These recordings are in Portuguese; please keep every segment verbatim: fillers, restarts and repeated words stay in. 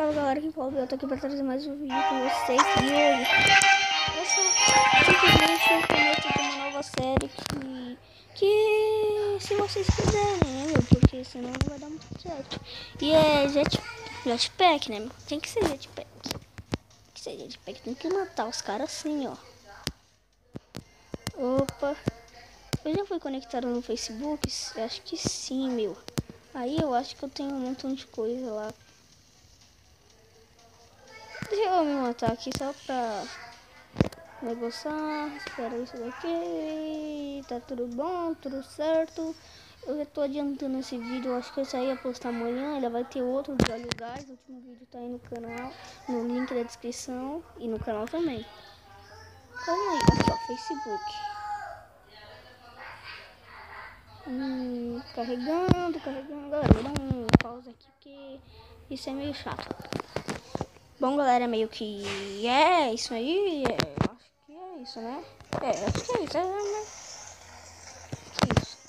Fala galera, quem fala, eu tô aqui pra trazer mais um vídeo com vocês. E hoje eu só simplesmente eu prometo de uma nova série que, que se vocês quiserem, né, meu? Porque senão não vai dar muito certo. E é jet, jetpack, né, meu? Tem que ser jetpack. Tem que ser jetpack, tem que matar os caras assim, ó. Opa, eu já fui conectado no Facebook? Eu acho que sim, meu. Aí eu acho que eu tenho um montão de coisa lá. Deixa eu me matar aqui só pra negociar. Espera isso daqui. Tá tudo bom, tudo certo. Eu já tô adiantando esse vídeo. Eu acho que eu saí a postar amanhã. Ainda vai ter outro de Olhos Gás. O último vídeo tá aí no canal, no link da descrição e no canal também. Calma aí, aqui ó, Facebook. Hum, carregando, carregando. Galera, vou dar um pausa aqui porque isso é meio chato. Bom, galera, meio que é isso aí, é, acho que é isso, né? É, acho que é isso, é, né? Que isso?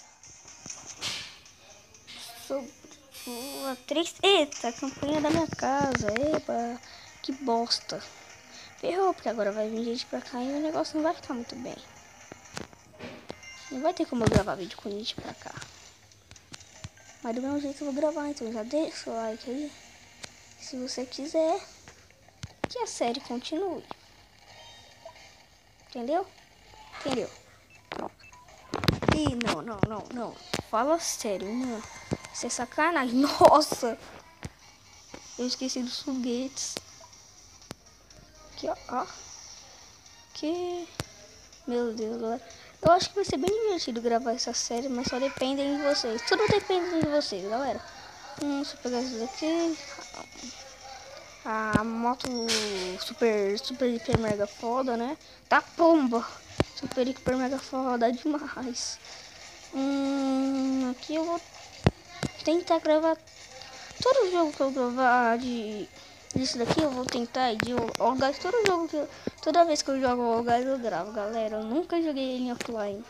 Sobre a atriz... Eita, a campanha da minha casa, epa, que bosta. Ferrou, porque agora vai vir gente pra cá e o negócio não vai ficar muito bem. Não vai ter como eu gravar vídeo com gente pra cá. Mas do mesmo jeito eu vou gravar, então já deixa o like aí. Se você quiser que a série continue. Entendeu? Entendeu? Pronto. Ih, não, não, não, não. Fala sério, mano. Isso é sacanagem. Nossa! Eu esqueci dos foguetes. Aqui, ó. ó. Que... Meu Deus, galera. Eu acho que vai ser bem divertido gravar essa série, mas só depende de vocês. Tudo depende de vocês, galera. Hum, deixa eu pegar isso daqui. A moto super, super, hiper, mega foda, né? Tá pomba! Super, hiper, mega foda demais. Hum, aqui eu vou tentar gravar todo jogo que eu gravar de disso daqui. Eu vou tentar de All Guys, todo jogo que eu, toda vez que eu jogo All Guys eu gravo, galera. Eu nunca joguei ele em offline.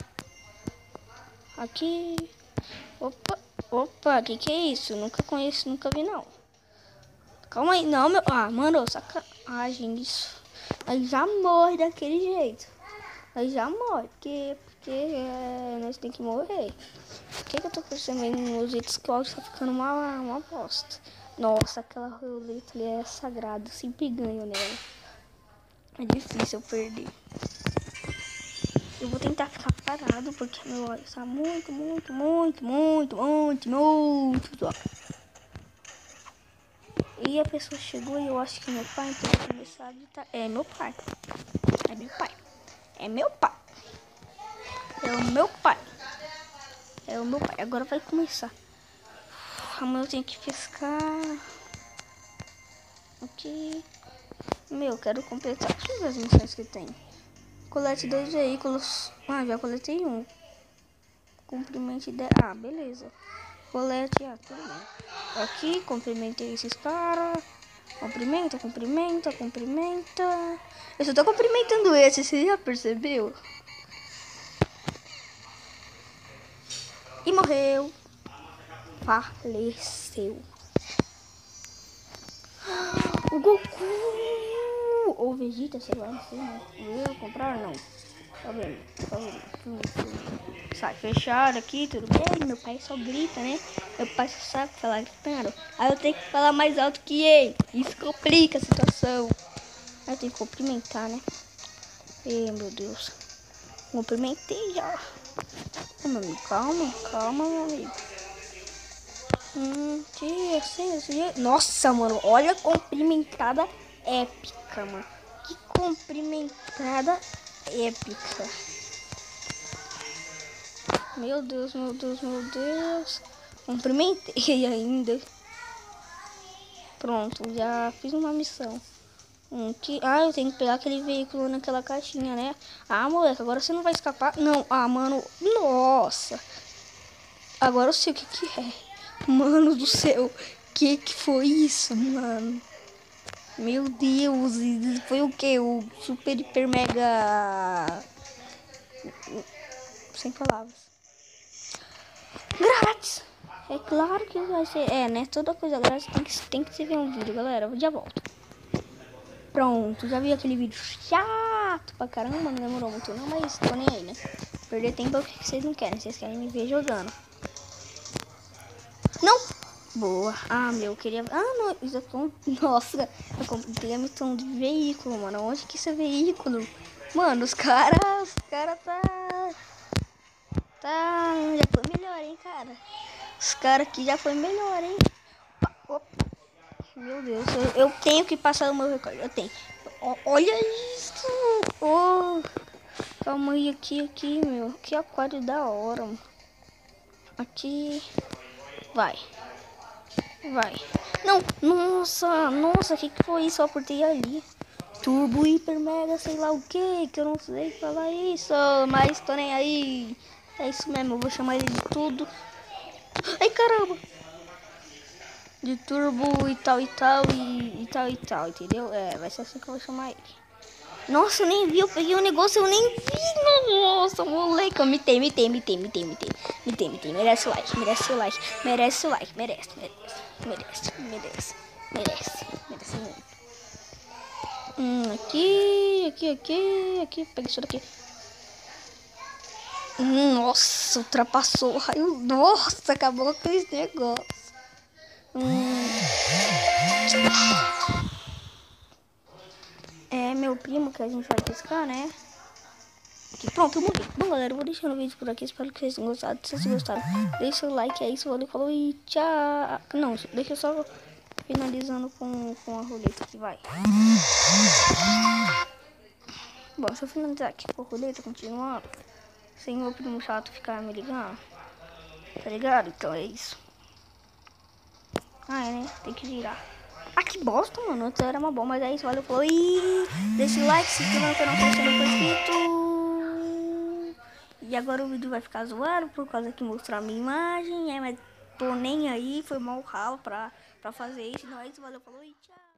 Aqui, opa, opa, que que é isso? Nunca conheço, nunca vi não. Calma aí, não, meu. Ah, mano, sacanagem isso. Aí já morre daquele jeito. Aí já morre, porque, porque é, nós tem que morrer. Por que, que eu tô percebendo nos vídeos que o áudio tá ficando uma, uma bosta? Nossa, aquela roleta ali é sagrada, eu sempre ganho nela. É difícil eu perder. Eu vou tentar ficar parado, porque meu olho está muito, muito, muito, muito, muito, muito, muito. E a pessoa chegou e eu acho que é meu pai, então eu vou começar a digitar. É meu pai. É meu pai. É meu pai. É o meu pai. É o meu pai. Agora vai começar. Amanhã eu tenho que pescar. Aqui. Meu, quero completar. Deixa eu ver as missões que tem. Colete dois veículos. Ah, já coletei um. Cumprimente dez. Ah, beleza. Colete. Ah, tudo bem. Aqui, cumprimentei esses caras. Cumprimenta, cumprimenta, cumprimenta. Eu só tô cumprimentando esse, você já percebeu? E morreu. Faleceu. O Goku! Ou Vegeta, sei lá, não sei, né? Eu vou comprar não. Tá vendo? Tá vendo? Sai fechado aqui, tudo bem? Meu pai só grita, né? Meu pai só sabe falar gritando. Aí eu tenho que falar mais alto que ele. Isso complica a situação. Aí eu tenho que cumprimentar, né? Ei, meu Deus. Cumprimentei já. Meu amigo, calma, calma, meu amigo. Hum, que assim, assim. Nossa, mano, olha a cumprimentada épica, mano. Que cumprimentada épica. Meu Deus, meu Deus, meu Deus. Cumprimentei ainda. Pronto, já fiz uma missão. Hum, que... Ah, eu tenho que pegar aquele veículo naquela caixinha, né? Ah, moleque, agora você não vai escapar. Não, ah, mano, nossa. Agora eu sei o que que é. Mano do céu, que que foi isso, mano? Meu Deus, foi o que? O super, hiper, mega... Sem palavras. Grátis! É claro que vai ser. É, né? Toda coisa grátis tem que, tem que se ver um vídeo, galera. Eu já volto. Pronto, já vi aquele vídeo chato pra caramba, não demorou muito não, mas tô nem aí, né? Perder tempo é o que vocês não querem, vocês querem me ver jogando. Não! Boa. Ah, meu, eu queria... Ah, não, isso é tão... Nossa, eu comprei a missão de veículo, mano. Onde que isso é veículo? Mano, os caras... Os caras tá... Tá... Já foi melhor, hein, cara? Os caras aqui já foi melhor, hein? Opa, opa. Meu Deus, eu, eu tenho que passar o meu recorde. Eu tenho. O, olha isso! Oh, calma aí, aqui, aqui, meu. Que aquário da hora, mano. Aqui. Vai. Vai. Não, nossa, nossa, o que, que foi isso? Eu apertei ali. Turbo, hiper, mega, sei lá o que, que eu não sei falar isso. Mas tô nem aí. É isso mesmo, eu vou chamar ele de tudo. Ai, caramba! De turbo e tal e tal e, e tal e tal, entendeu? É, vai ser assim que eu vou chamar ele. Nossa, eu nem vi, eu peguei um negócio, eu nem vi. Nossa, moleque, eu mitei, mitei, mitei, mitei, mitei. Mitei, mitei, merece o like, merece o like, merece o like, merece, merece, merece, merece, merece, merece muito. Hum, aqui, aqui, aqui, aqui, pega isso daqui. Hum, nossa, ultrapassou o raio. Nossa, acabou com esse negócio. Hum. É meu primo que a gente vai pescar, né? Aqui, pronto, eu morri. Bom, galera, eu vou deixando o vídeo por aqui. Espero que vocês tenham gostado. Se vocês gostaram, deixa o like. É isso, valeu, falou e tchau. Não, deixa eu só finalizando com, com a roleta que vai. Bom, se eu finalizar aqui com a roleta, continuando, sem meu primo chato ficar me ligando, tá ligado? Então é isso. Ah, é, né? Tem que girar. Ah, que bosta, mano. Antes era uma boa, mas é isso. Valeu, falou. E deixa o like, se inscreva no canal se não for inscrito. E agora o vídeo vai ficar zoado por causa que mostrou a minha imagem. É, mas tô nem aí. Foi mal ralo pra, pra fazer isso. Então é isso. Valeu, falou e tchau.